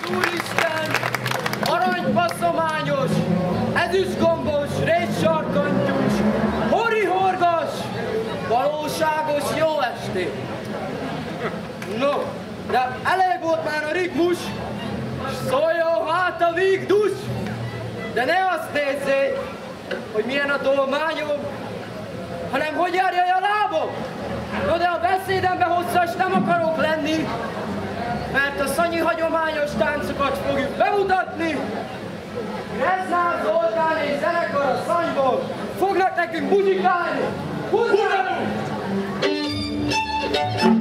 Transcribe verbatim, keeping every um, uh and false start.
úristen! Aranypasszományos, ezüstgombos, rézsarkantyús, horihorgas, valóságos jó estét! No, de elég volt már a rigmus, szóljon hát a vigdus! De ne azt nézzék, hogy milyen a tolmányom, hanem hogy járja a lábom. No, de a beszédembe hosszas nem akarok lenni, mert a szanyi hagyományos táncokat fogjuk bemutatni. Reznár Zoltán és zenekar a Szanyból fognak nekünk muzsikálni. Húzzák!